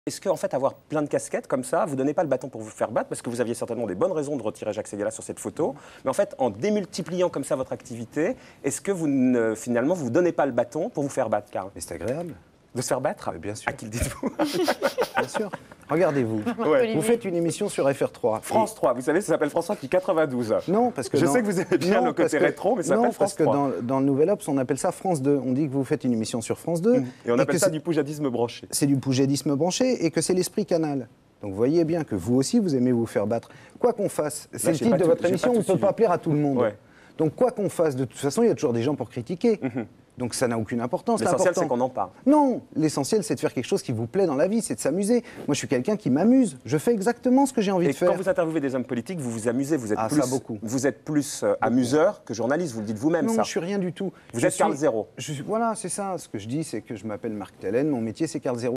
Est-ce qu'en fait, avoir plein de casquettes comme ça, vous ne donnez pas le bâton pour vous faire battre, parce que vous aviez certainement des bonnes raisons de retirer Jacques Seguela sur cette photo, mais en fait, en démultipliant comme ça votre activité, est-ce que vous finalement, vous ne donnez pas le bâton pour vous faire battre, Karl? Mais c'est agréable. De se faire battre? Bien sûr. À qui le dites-vous? Bien sûr. Regardez-vous. Ouais. Vous faites une émission sur FR3. France 3, vous savez, ça s'appelle France 3 depuis 92. Non, parce que je sais que vous aimez bien le côté rétro, mais ça s'appelle France 3. Non, parce que dans le Nouvel Obs, on appelle ça France 2. On dit que vous faites une émission sur France 2. Et on appelle ça du poujadisme branché. C'est du poujadisme branché et que c'est l'esprit canal. Donc vous voyez bien que vous aussi, vous aimez vous faire battre. Quoi qu'on fasse, c'est le titre de votre émission, on ne peut pas plaire à tout le monde. Ouais. Donc quoi qu'on fasse, de toute façon, il y a toujours des gens pour critiquer. Donc ça n'a aucune importance. L'essentiel, c'est qu'on en parle. Non, l'essentiel, c'est de faire quelque chose qui vous plaît dans la vie, c'est de s'amuser. Moi, je suis quelqu'un qui m'amuse. Je fais exactement ce que j'ai envie de faire. Et quand vous interviewez des hommes politiques, vous vous amusez, vous êtes ça, beaucoup. Vous êtes plus amuseur que journaliste, vous le dites vous-même, ça. Non, je suis rien du tout. Vous êtes Karl Zéro. Voilà, c'est ça. Ce que je dis, c'est que je m'appelle Marc Tellen, mon métier, c'est Karl Zéro.